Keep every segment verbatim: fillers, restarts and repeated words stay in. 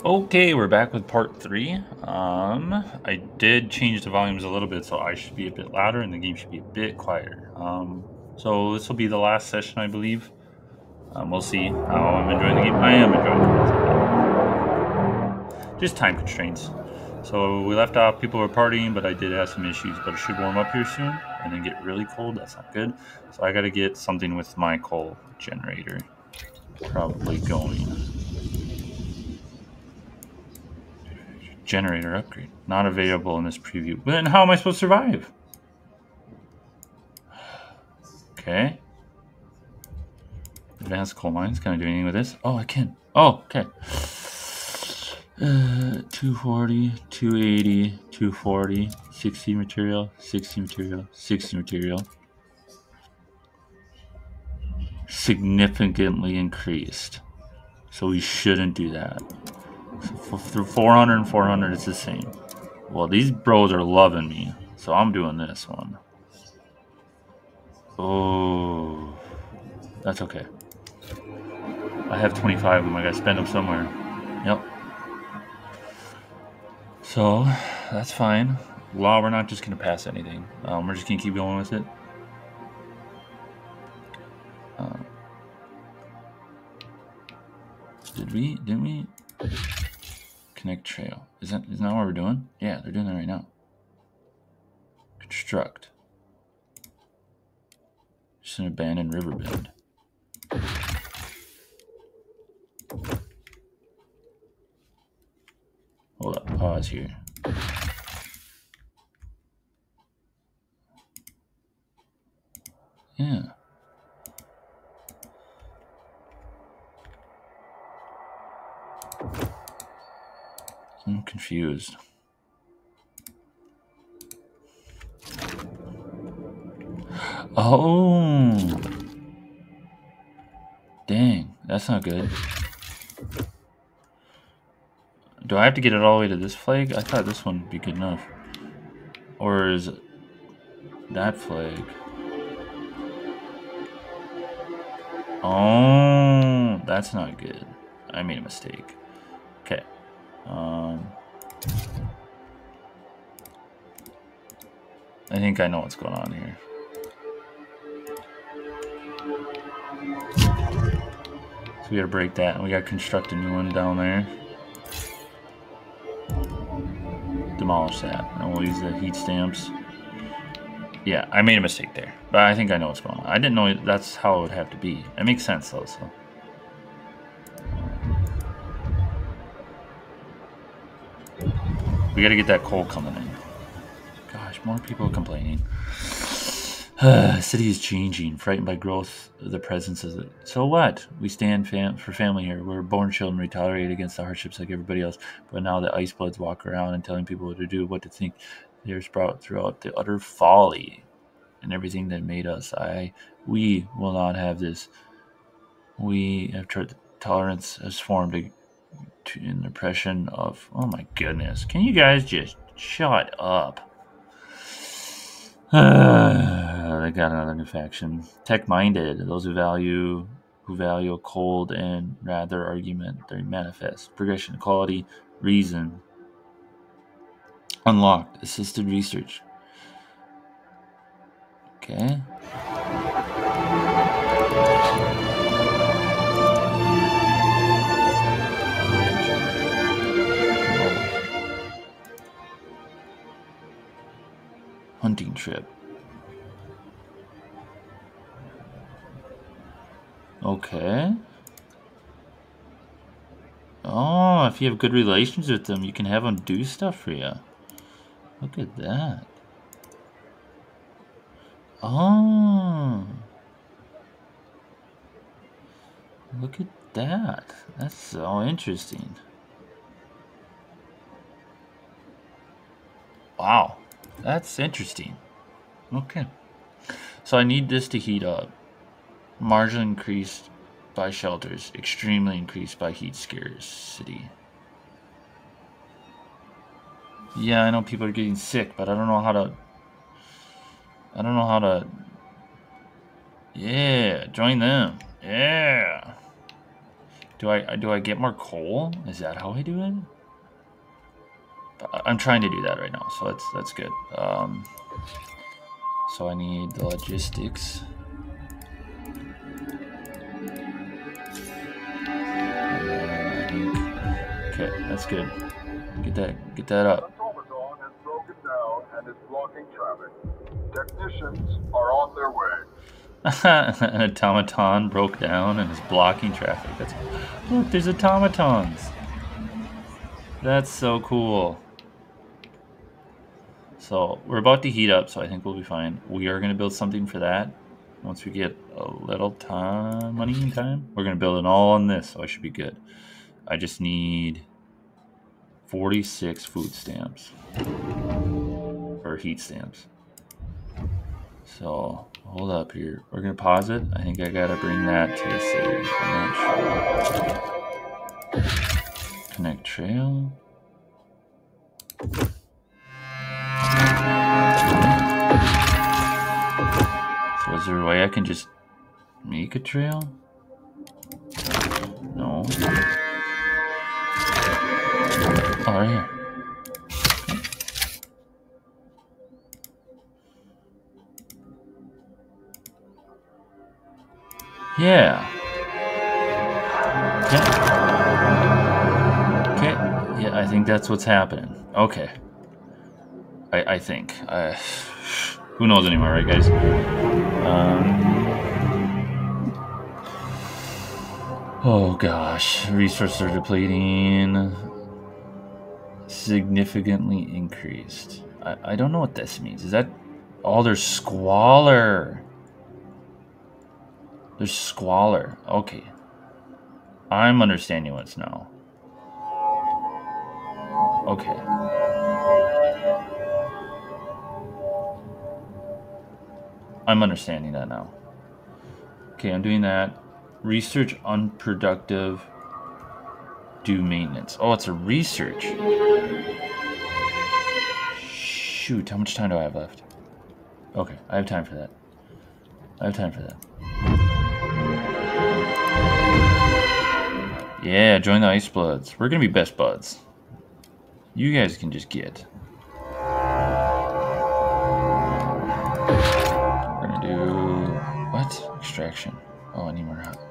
Okay, we're back with part three. Um, I did change the volumes a little bit, so I should be a bit louder and the game should be a bit quieter. Um, so this will be the last session, I believe. Um, we'll see how I'm enjoying the game. I am enjoying the game. Just time constraints. So we left off, people were partying, but I did have some issues. But it should warm up here soon and then get really cold. That's not good. So I got to get something with my coal generator probably going. Generator upgrade. Not available in this preview. But then how am I supposed to survive? Okay. Advanced coal mines. Can I do anything with this? Oh, I can. Oh, okay. Uh, two forty, two eighty, two forty, sixty material, sixty material, sixty material. Significantly increased. So we shouldn't do that. So for four hundred and four hundred, it's the same. Well, these bros are loving me, so I'm doing this one. Oh, that's okay. I have twenty-five of them. I gotta spend them somewhere. Yep. So, that's fine. Law, we're not just gonna pass anything. Um, we're just gonna keep going with it. Uh, did we? Didn't we? Connect trail. Is that is that what we're doing? Yeah, they're doing that right now. Construct. Just an abandoned riverbed. Hold up. Pause here. Yeah. I'm confused. Oh. Dang, that's not good. Do I have to get it all the way to this flag? I thought this one would be good enough. Or is that flag? Oh, that's not good. I made a mistake. Okay. Um, I think I know what's going on here. So we gotta break that, and we gotta construct a new one down there. Demolish that, and we'll use the heat stamps. Yeah, I made a mistake there, but I think I know what's going on. I didn't know that's how it would have to be. It makes sense though, so. We gotta get that coal coming in. Gosh, more people are complaining. City is changing, frightened by growth, the presence of it. So what? We stand fam for family here. We're born children, we tolerate against the hardships like everybody else. But now the ice bloods walk around and telling people what to do, what to think. They're sprout throughout the utter folly and everything that made us. I, we will not have this. We have tried, tolerance has formed a, to, an oppression of. Oh my goodness! Can you guys just shut up? Uh, they got another new faction. Tech-minded, those who value who value a cold and rather argument. They manifest progression, equality, reason. Unlocked, assisted research. Okay. Hunting trip. Okay. Oh, if you have good relations with them, you can have them do stuff for you. Look at that. Oh. Look at that. That's so interesting. Wow. That's interesting. Okay. So I need this to heat up. Margin increased by shelters. Extremely increased by heat scarcity. Yeah, I know people are getting sick, but I don't know how to... I don't know how to... Yeah, join them. Yeah. Do I do I get more coal? Is that how I do it? I'm trying to do that right now, so that's that's good. Um, so I need the logistics. Okay, that's good. Get that get that up. Automaton has broken down and is blocking traffic. Technicians are on their way. An automaton broke down and is blocking traffic. That's look, there's automatons. That's so cool. So we're about to heat up, so I think we'll be fine. We are going to build something for that. Once we get a little time, money and time, we're going to build it all on this, so I should be good. I just need forty-six food stamps. Or heat stamps. So, hold up here. We're going to pause it. I think I got to bring that to the save. I'm not sure. Connect trail. So is there a way I can just make a trail? No. Oh, right here. Yeah. Okay. Okay. Yeah, I think that's what's happening. Okay. I, I think. Uh, who knows anymore, right, guys? Um, oh, gosh. Resources are depleting. Significantly increased. I, I don't know what this means. Is that... Oh, there's squalor. There's squalor. Okay. I'm understanding what's now. Okay. I'm understanding that now. Okay, I'm doing that. Research unproductive. Do maintenance. Oh, it's a research. Shoot, how much time do I have left? Okay, I have time for that. I have time for that. Yeah, join the Ice Bloods. We're gonna be best buds. You guys can just get. We're gonna do what? Extraction. Oh, I need more hot.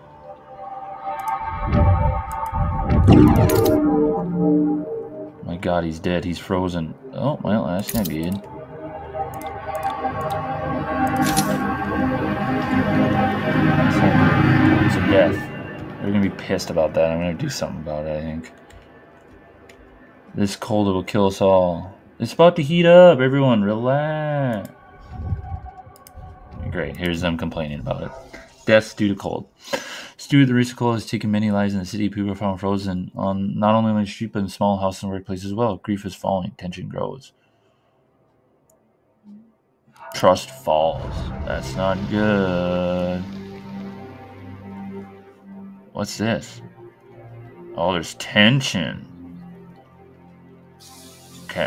My God, he's dead. He's frozen. Oh, well, that's not good. It's a death. They're gonna be pissed about that. I'm gonna do something about it, I think. This cold will kill us all. It's about to heat up. Everyone, relax. Great. Here's them complaining about it. Deaths due to cold. Stuart the Risical has taken many lives in the city. People are found frozen on not only on the street but in small houses and workplaces as well. Grief is falling. Tension grows. Trust falls. That's not good. What's this? Oh, there's tension. Okay.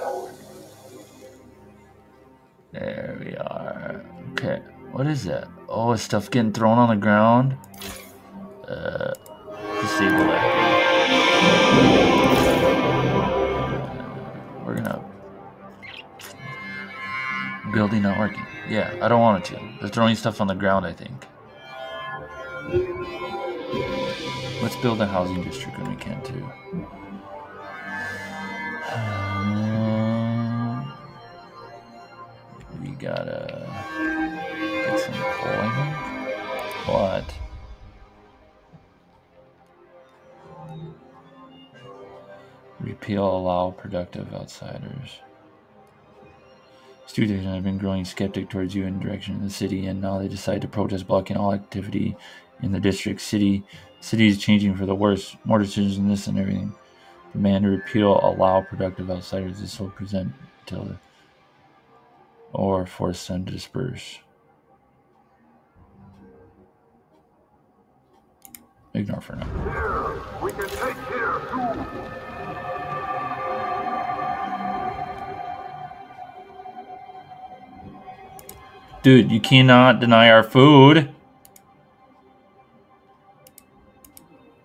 There we are. Okay. What is that? Oh, is stuff getting thrown on the ground? Uh, disable that. Uh, we're gonna... Building not working. Yeah, I don't want it to. They're throwing stuff on the ground, I think. Let's build a housing district when we can, too. Um, we gotta get some coal, I think. What? Repeal allow productive outsiders. Students have been growing skeptic towards you in the direction of the city, and now they decide to protest blocking all activity in the district. City city is changing for the worse. More decisions in this and everything. Demand to repeal allow productive outsiders is so present until the or force them to disperse. Ignore for now. Here, we can take here too. Dude, you cannot deny our food.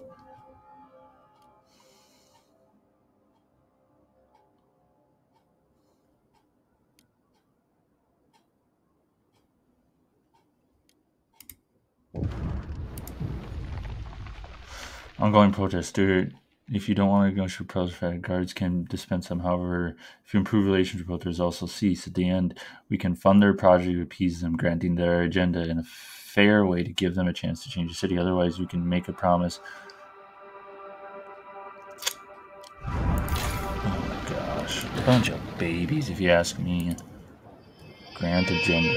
Ongoing protest. Dude, if you don't want to negotiate protest, guards can dispense them. However, if you improve relations with protesters, also cease. At the end, we can fund their project to appease them, granting their agenda in a fair way to give them a chance to change the city. Otherwise, we can make a promise. Oh my gosh. A bunch of babies, if you ask me. Grant agenda.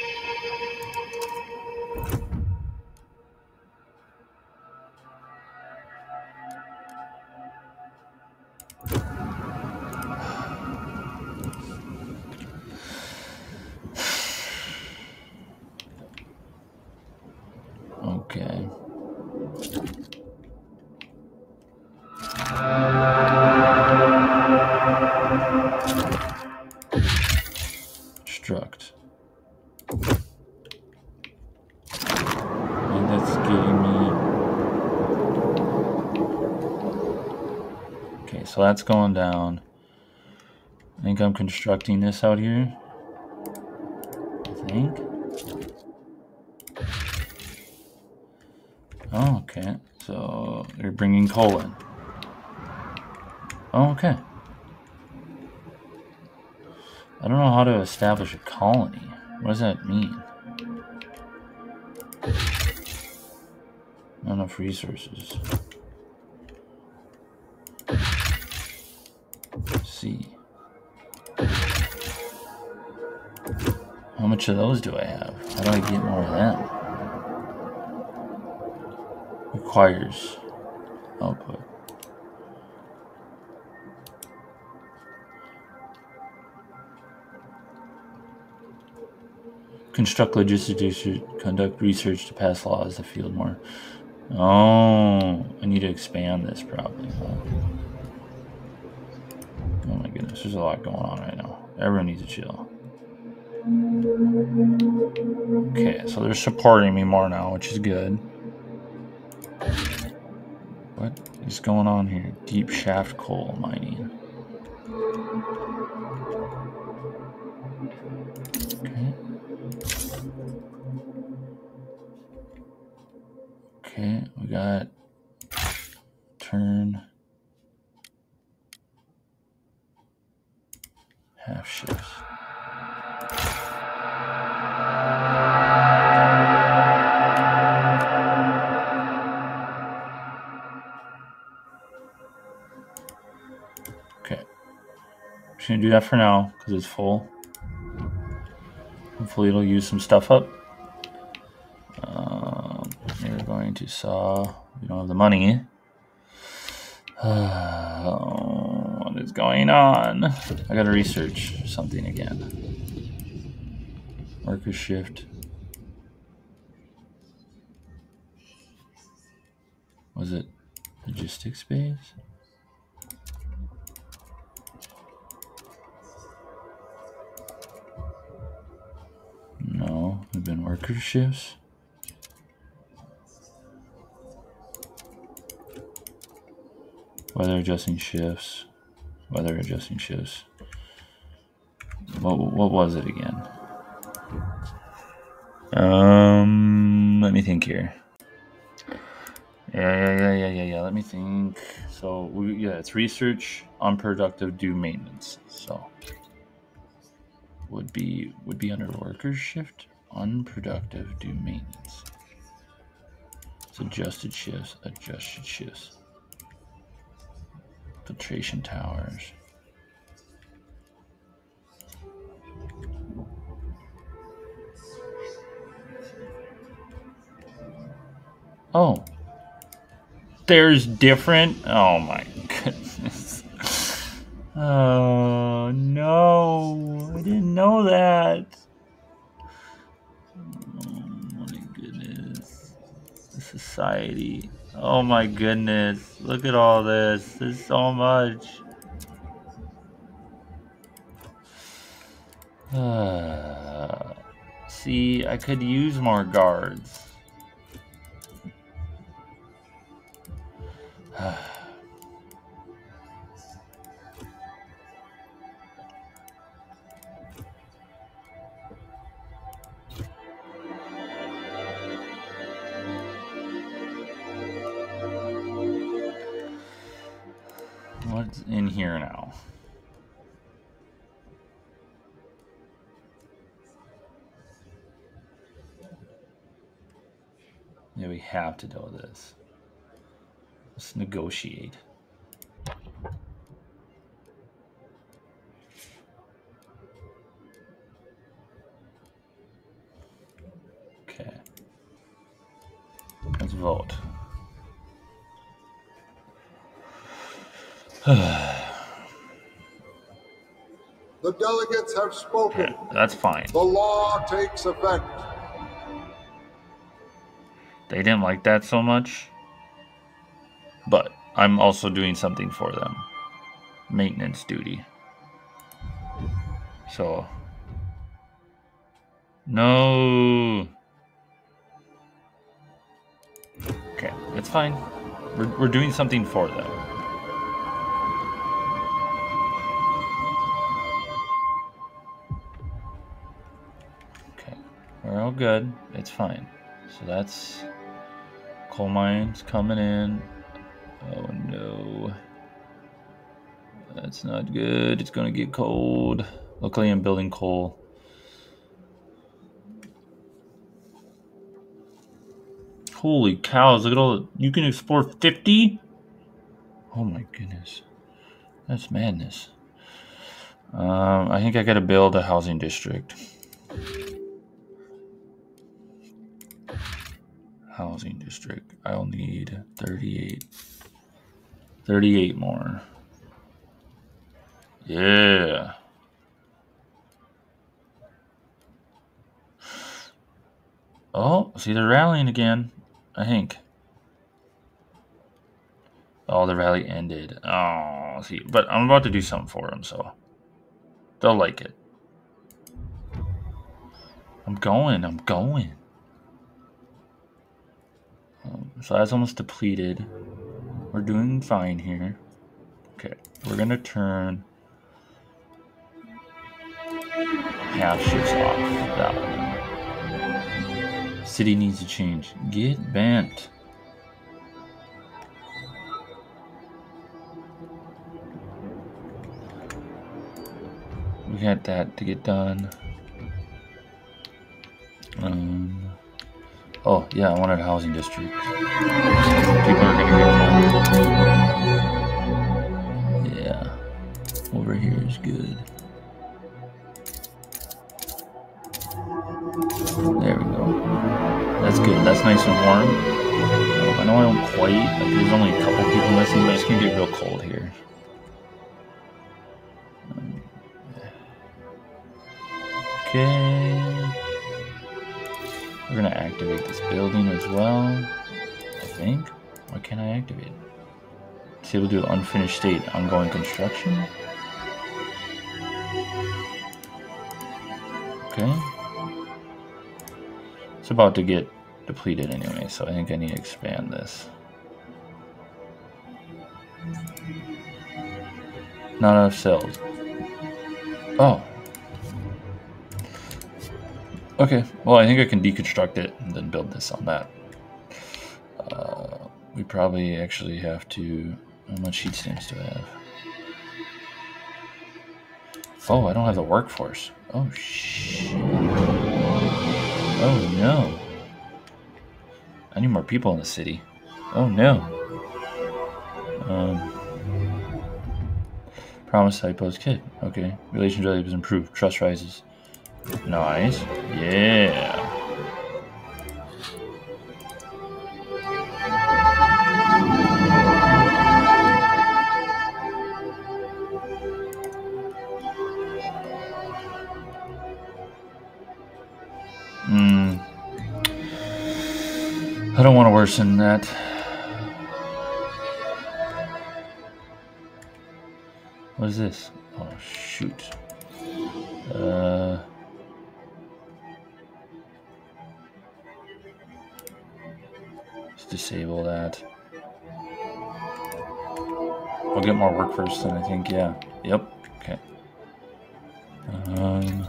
Okay. Struct. And that's getting me. Okay, so that's going down. I think I'm constructing this out here. I think. Oh, okay. So you're bringing coal in. Oh, okay. I don't know how to establish a colony. What does that mean? Not enough resources. C. How much of those do I have? How do I get more of them? Requires output. Construct logistics, conduct research to pass laws to field more. Oh, I need to expand this probably. Huh? Oh my goodness, there's a lot going on right now. Everyone needs to chill. Okay, so they're supporting me more now, which is good. What is going on here? Deep shaft coal mining. Okay. Okay, we got turn half shifts. Okay, I'm just gonna do that for now because it's full. Hopefully it'll use some stuff up. Um, we're going to saw. We don't have the money. Uh, what is going on? I gotta research something again. Worker shift. Was it logistics space? No, we've been worker shifts. Weather adjusting shifts. Weather adjusting shifts. What, what was it again? Um, let me think here. Yeah, yeah, yeah, yeah, yeah, yeah. Let me think. So, we, yeah, it's research, unproductive, do maintenance. So, would be would be under workers shift, unproductive, do maintenance. It's adjusted shifts, adjusted shifts. Filtration towers. Oh. There's different. Oh my goodness. Oh no. I didn't know that. Oh my goodness. The society. Oh my goodness. Look at all this. There's so much. Uh, see, I could use more guards. What's in here now? Yeah, we have to do this. Let's negotiate. Okay. Let's vote. The delegates have spoken. Okay, that's fine. The law takes effect. They didn't like that so much, but I'm also doing something for them. Maintenance duty. So, no. Okay, it's fine. We're, we're doing something for them. Okay, we're all good. It's fine. So that's coal mines coming in. Oh no. That's not good. It's gonna get cold. Luckily I'm building coal. Holy cows, look at all the... You can explore fifty? Oh my goodness. That's madness. Um, I think I gotta build a housing district. Housing district. I'll need thirty-eight. thirty-eight more. Yeah. Oh, see, they're rallying again, I think. Oh, the rally ended. Oh, see, but I'm about to do something for them, so they'll like it. I'm going, I'm going. Um, so that's almost depleted. We're doing fine here. Okay, we're gonna turn half shifts off that one. City needs to change. Get bent. We got that to get done. Um. Oh yeah, I wanted a housing district. People are gonna get cold. Yeah. Over here is good. There we go. That's good. That's nice and warm. Um, I know I don't quite. Like, there's only a couple people missing, but it's gonna get real cold here. Um, okay. We're gonna activate this building as well. I think. Why can't I activate it? See, we'll do unfinished state, ongoing construction. Okay. It's about to get depleted anyway, so I think I need to expand this. Not enough cells. Oh. Okay, well, I think I can deconstruct it and then build this on that. Uh, we probably actually have to... How much heat stamps do I have? Oh, I don't have the workforce. Oh, shit. Oh, no. I need more people in the city. Oh, no. Um... Promise typos kid. Okay. Relationship is improved. Trust rises. Nice. Yeah. Hmm. I don't want to worsen that. What is this? Oh, shoot. Uh... Let's disable that. I'll get more work first then, I think. Yeah. Yep. Okay. Um...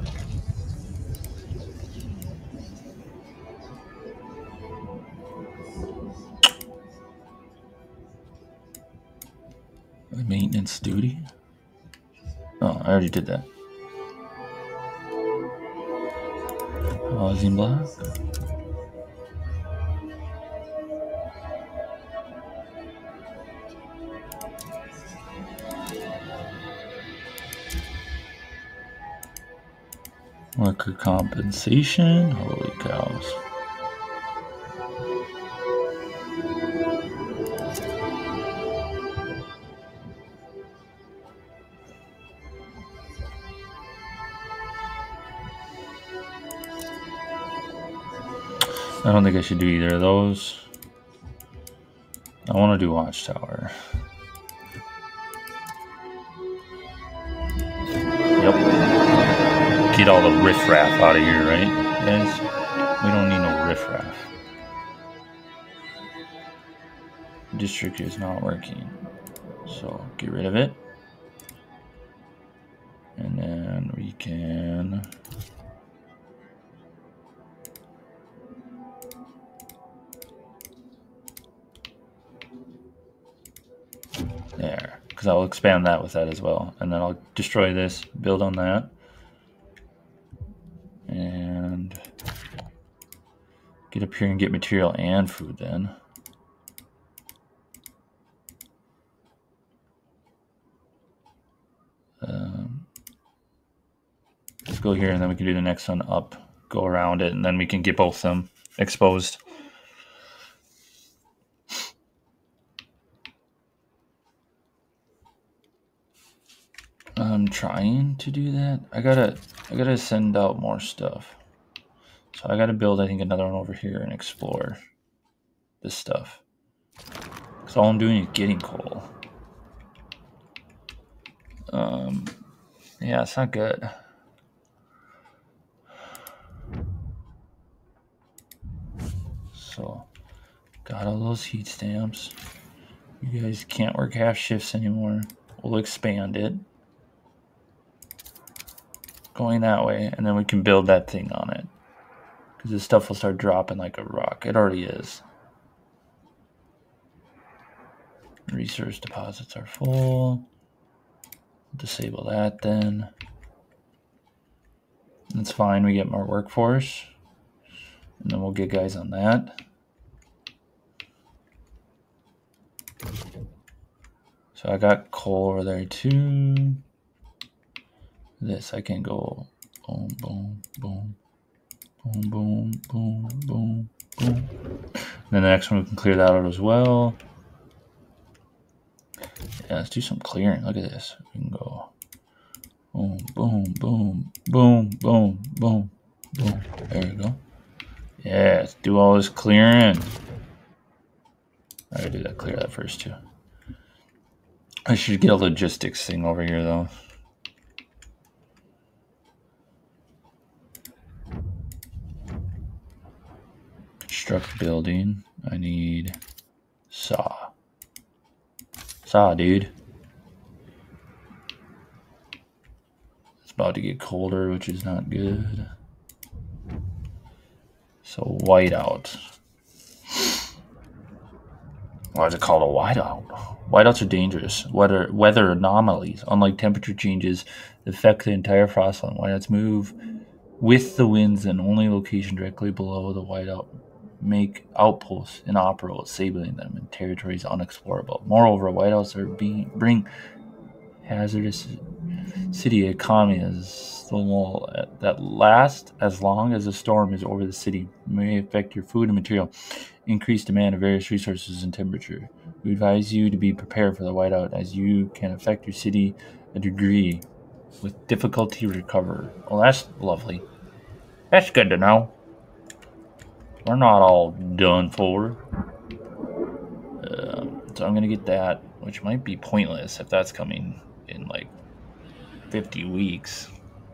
Maintenance duty? Oh, I already did that. Housing block. Worker compensation. Holy cows. I don't think I should do either of those. I want to do Watchtower. Yep. Get all the riffraff out of here, right, guys? We don't need no riffraff. District is not working. So get rid of it. And then we can... There, because I'll expand that with that as well. And then I'll destroy this, build on that. And get up here and get material and food then. Um, let's go here and then we can do the next one up, go around it, and then we can get both of them exposed. I'm trying to do that. I gotta, I gotta send out more stuff. So I gotta build, I think, another one over here and explore this stuff. Because all I'm doing is getting coal. Um, yeah, it's not good. So, got all those heat stamps. You guys can't work half shifts anymore. We'll expand it. Going that way, and then we can build that thing on it. Because this stuff will start dropping like a rock. It already is. Resource deposits are full. Disable that then. That's fine, we get more workforce. And then we'll get guys on that. So I got coal over there too. This I can go boom, boom, boom, boom, boom, boom, boom, boom. And then the next one we can clear that out as well. Yeah, let's do some clearing. Look at this. We can go boom, boom, boom, boom, boom, boom, boom. There you go. Yeah, let's do all this clearing. I gotta do that, clear that first too. I should get a logistics thing over here though. Construct building. I need saw. Saw, dude. It's about to get colder, which is not good. So whiteout. Why is it called a whiteout? Whiteouts are dangerous. Weather weather anomalies, unlike temperature changes, affect the entire frost line. Whiteouts move with the winds and only location directly below the whiteout make outposts inoperable, disabling them in territories unexplorable. Moreover, whiteouts are being bring hazardous city economy as the lull that lasts as long as the storm is over the city. It may affect your food and material, increase demand of various resources and temperature. We advise you to be prepared for the whiteout as you can affect your city a degree with difficulty to recover. Well, that's lovely. That's good to know. We're not all done for. Uh, so I'm going to get that, which might be pointless if that's coming in like fifty weeks.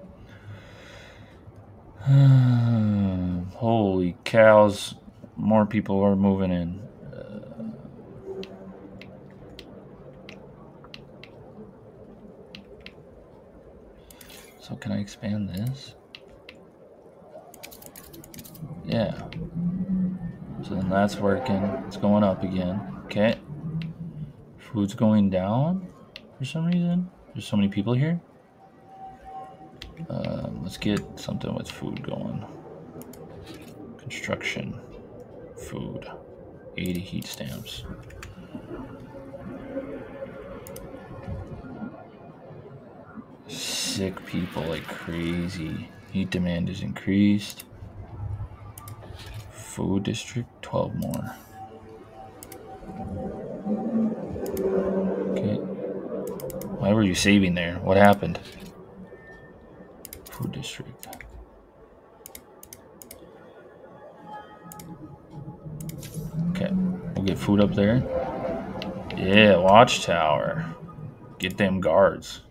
Holy cows. More people are moving in. Uh, So can I expand this? Yeah. So then that's working. It's going up again. Okay. Food's going down for some reason. There's so many people here. Um, let's get something with food going. Construction. Food. eighty heat stamps. Sick people like crazy. Heat demand is increased. Food district, twelve more. Okay. Why were you saving there? What happened? Food district. Okay. We'll get food up there. Yeah, watchtower. Get them guards.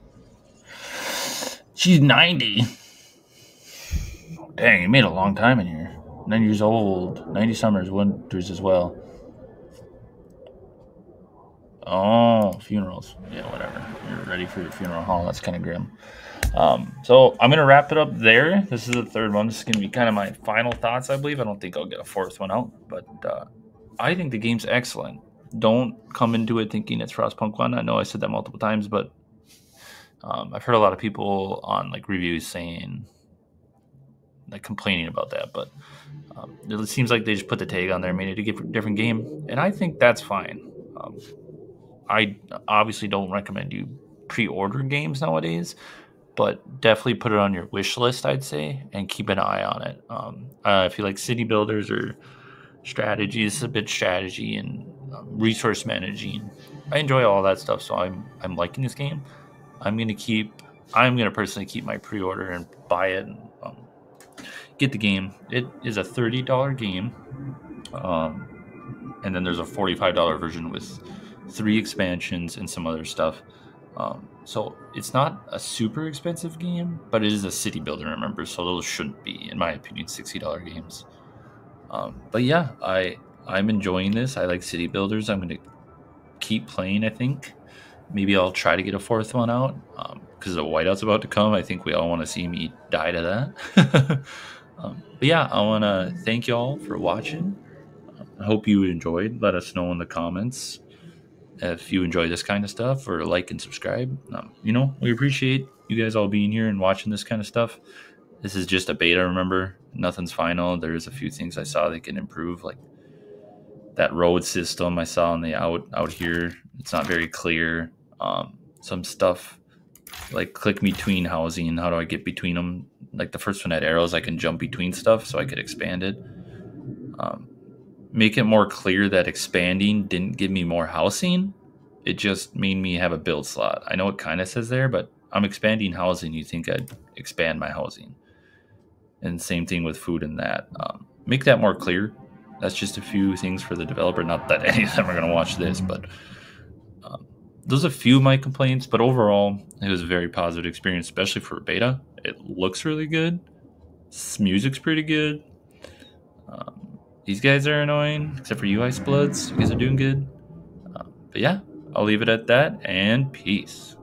She's ninety. Dang, you made a long time in here. Nine years old. ninety summers, winters as well. Oh, funerals. Yeah, whatever. You're ready for your funeral hall. That's kind of grim. Um, so I'm going to wrap it up there. This is the third one. This is going to be kind of my final thoughts, I believe. I don't think I'll get a fourth one out. But uh, I think the game's excellent. Don't come into it thinking it's Frostpunk one. I know I said that multiple times, but um, I've heard a lot of people on like reviews saying, like complaining about that. But um, it seems like they just put the tag on there, made it a different game. And I think that's fine. Um, I obviously don't recommend you pre-order games nowadays, but definitely put it on your wish list, I'd say, and keep an eye on it. Um, uh, if you like city builders or strategy, this is a bit strategy and um, resource managing. I enjoy all that stuff, so I'm I'm liking this game. I'm gonna keep. I'm gonna personally keep my pre-order and buy it and um, get the game. It is a thirty dollar game, um, and then there's a forty-five dollar version with three expansions and some other stuff. Um, so it's not a super expensive game, but it is a city builder, remember, so those shouldn't be, in my opinion, sixty dollar games. Um, but yeah, I, I'm enjoying this. I like city builders. I'm going to keep playing, I think. Maybe I'll try to get a fourth one out because um, the whiteout's about to come. I think we all want to see me die to that. um, but yeah, I want to thank you all for watching. I hope you enjoyed. Let us know in the comments if you enjoy this kind of stuff, or like and subscribe. Um, you know, we appreciate you guys all being here and watching this kind of stuff. This is just a beta, remember? Nothing's final. There's a few things I saw that can improve, like that road system I saw on the out out here. It's not very clear. Um, some stuff like click between housing. How do I get between them? Like the first one had arrows. I can jump between stuff so I could expand it. Um, make it more clear that expanding didn't give me more housing. It just made me have a build slot. I know it kind of says there, but I'm expanding housing. You think I'd expand my housing. And same thing with food and that. Um, make that more clear. That's just a few things for the developer. Not that any of them are going to watch this, but um, those are a few of my complaints. But overall, it was a very positive experience, especially for beta. It looks really good. Music's pretty good. Um, these guys are annoying, except for you, Ice Bloods. You guys are doing good. Um, but yeah, I'll leave it at that, and peace.